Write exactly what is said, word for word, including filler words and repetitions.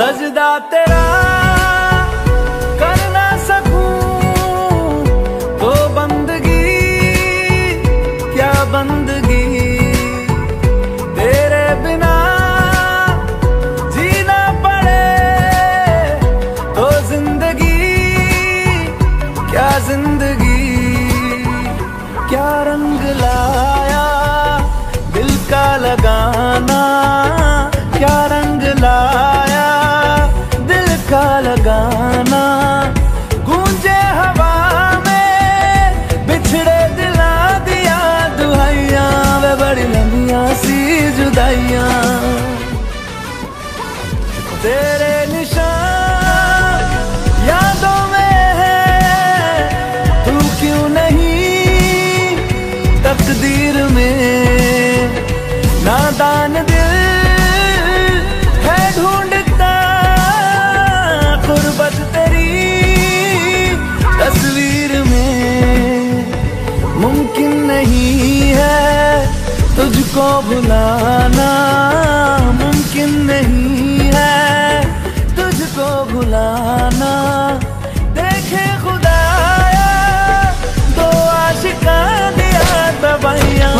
सजदा तेरा कर ना सकूं तो बंदगी क्या बंदगी, तेरे बिना जीना पड़े तो जिंदगी क्या जिंदगी। क्या रंग लाया दिल का लगाना, क्या रंग लाया दिल का लगाना। गूंजे हवा में बिछड़े दिला दिया दुहाइयां, वे बड़ी लंबियां सी जुदाइयां। तेरे निशान यादों में है, तू क्यों नहीं तकदीर में। नादान दिल है ढूंढता गुर्बत तेरी तस्वीर में। मुमकिन नहीं है तुझको भुलाना, मुमकिन नहीं है तुझको भुलाना। देखे खुदाया दो आशिकां दिया तबाहियां,